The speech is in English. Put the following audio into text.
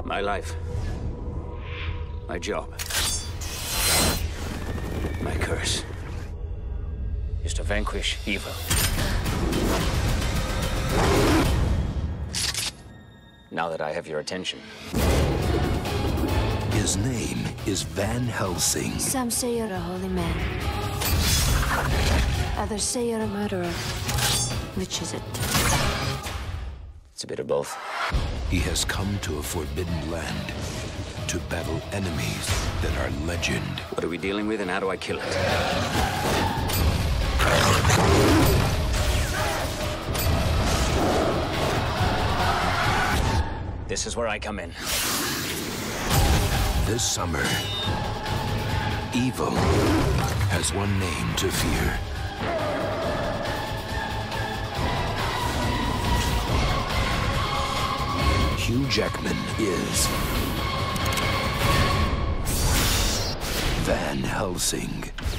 My life. My job. My curse is to vanquish evil. Now that I have your attention. His name is Van Helsing. Some say you're a holy man. Others say you're a murderer. Which is it? It's a bit of both. He has come to a forbidden land to battle enemies that are legend. What are we dealing with and how do I kill it? This is where I come in. This summer, evil has one name to fear. Hugh Jackman is Van Helsing.